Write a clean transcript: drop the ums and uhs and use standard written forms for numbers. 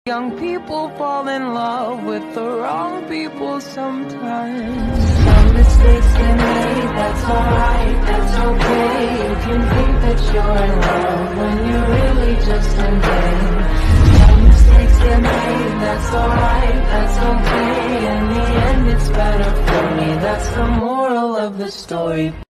Young people fall in love with the wrong people sometimes. Some mistakes get made, that's alright, that's okay. You can think that you're in love when you're really just in pain. Some mistakes get made, that's alright, that's okay. In the end it's better for me, that's the moral of the story.